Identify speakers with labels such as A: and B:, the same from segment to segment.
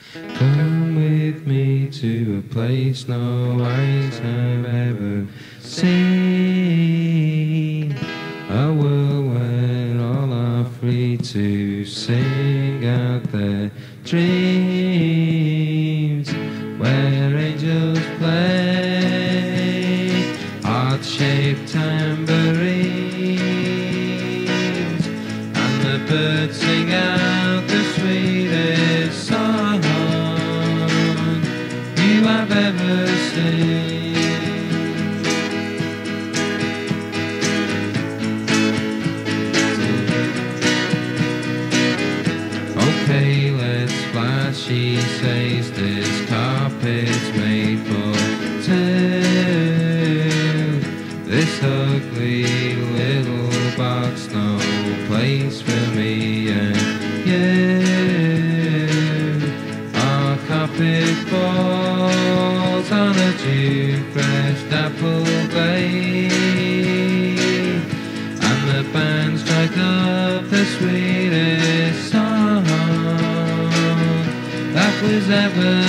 A: Come with me to a place no eyes have ever seen. A world where all are free to sing out their dreams, where angels play heart-shaped tambourines, and the birds sing out the sweetest song you have ever seen. Okay, let's fly, she says, this carpet's made for two. This ugly little box, no place for me and you. Our carpet falls on a dew-fresh apple blade, and the band strike up the sweetest song that was ever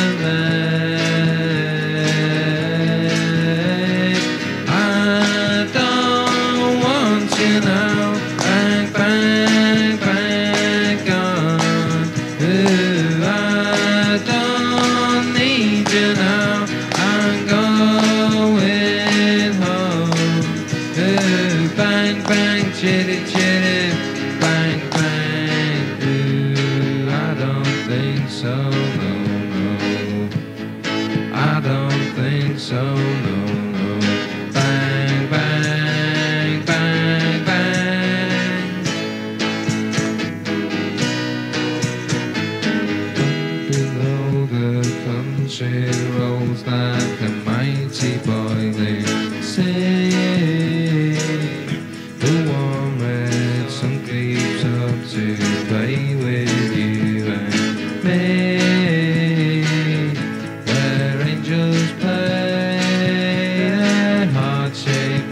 A: made. I don't want you now, bang, bang, bang, gone. Ooh, I don't need you now, I'm going home. Ooh, bang, bang, chitty, chitty, bang, bang. Ooh, I don't think so, no, no. I don't think so, no, no. Bang, bang, bang, bang. Below the country rolls like a mighty boiling sea. The warm red sun creeps up to play with you and me, where angels play their heart-shaped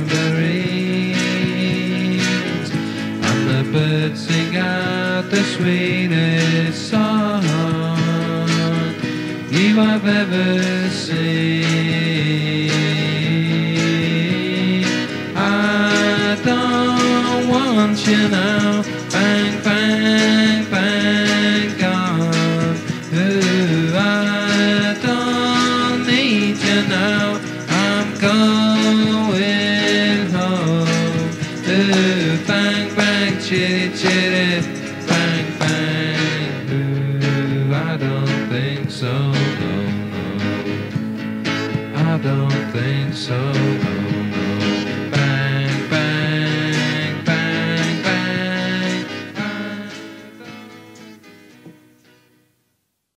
A: tambourines, and the birds sing out the sweetest song you have ever seen. I don't want you now, bang, bang, bang, gone. Ooh, I don't need you now, I'm going home. Ooh, bang, bang, chitty, chitty, bang, bang. Ooh, I don't think so, no, no. I don't think so, no, no.